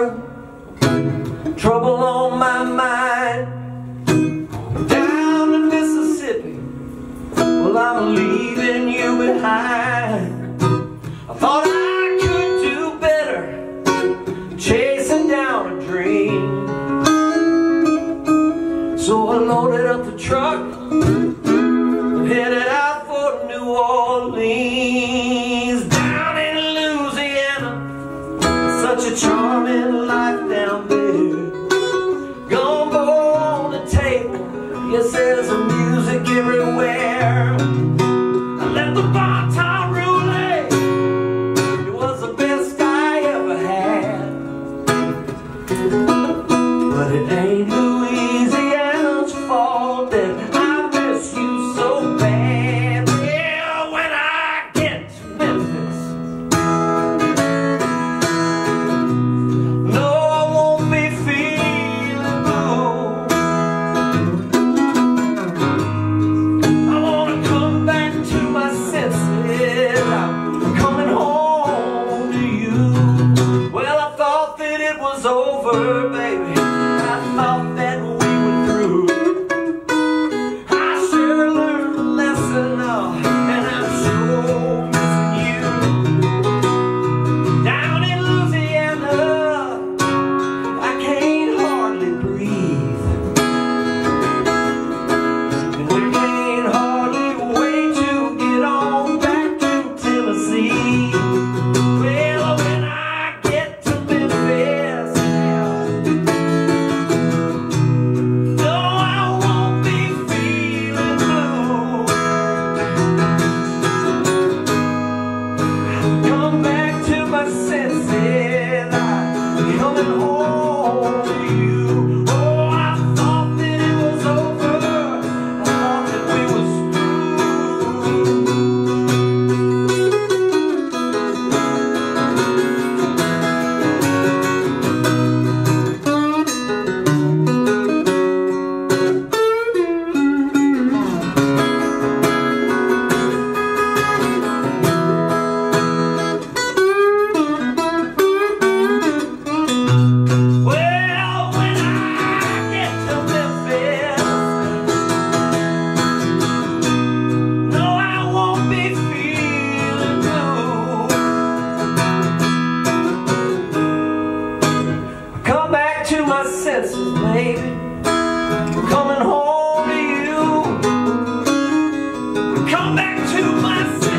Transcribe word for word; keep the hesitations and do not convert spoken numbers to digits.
world, trouble on my mind. Down in Mississippi, well, I'm leaving you behind. I thought I could do better, chasing down a dream. So I loaded up the truck and headed out for New Orleans. Down in Louisiana, such a charming life down there. Gumbo on the table, yes, there's music everywhere. I left the bar top roulette, it was the best I ever had. But it ain't Louisiana's fault that I miss you so bad. Yeah, when I get to Memphis, no, I won't be feeling blue. I wanna come back to my senses. I'm coming home to you. Well, I thought that it was over, baby. I thought that we were through. I sure learned a lesson, oh, and I'm sure missing you. Down in Louisiana, I can't hardly breathe, and we can't hardly wait to get on back to Tennessee. Well, when I get to Memphis, no, I won't be feeling blue. Come back to my senses, I'm coming home to you. Oh, I thought that it was over, I thought that we was Well, when I get to Memphis, no, I won't be feeling blue. Come back to my senses, baby. I'm coming home to you. Come back to my senses.